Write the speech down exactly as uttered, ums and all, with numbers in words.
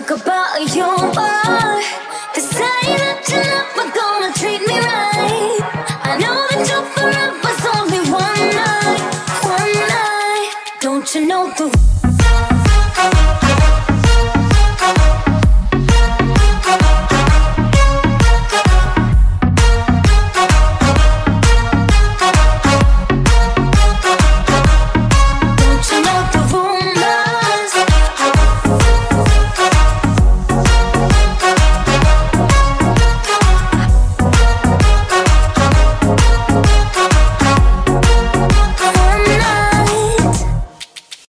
talk about your boy. They say that you're never gonna treat me right. I know that you're forever's only one night, one night. Don't you know the